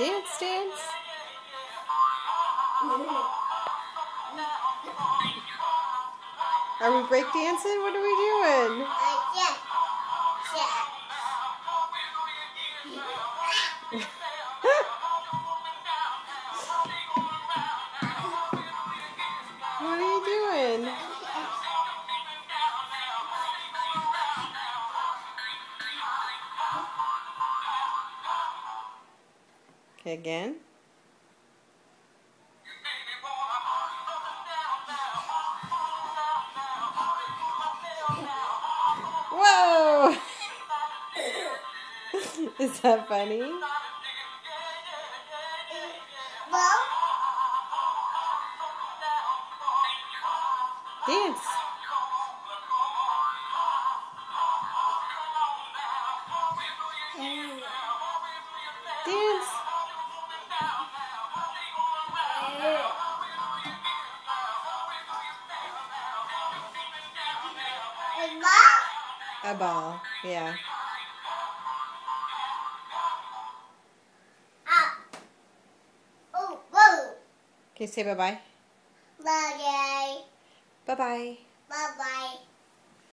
Dance, dance. Are we break dancing? What are we doing? Yeah. What are you doing? Okay, again. Whoa! Is that funny? Well, Dance. Dance. A ball. Yeah. Oh, whoa. Can you say bye-bye? Bye. Bye-bye. Bye-bye.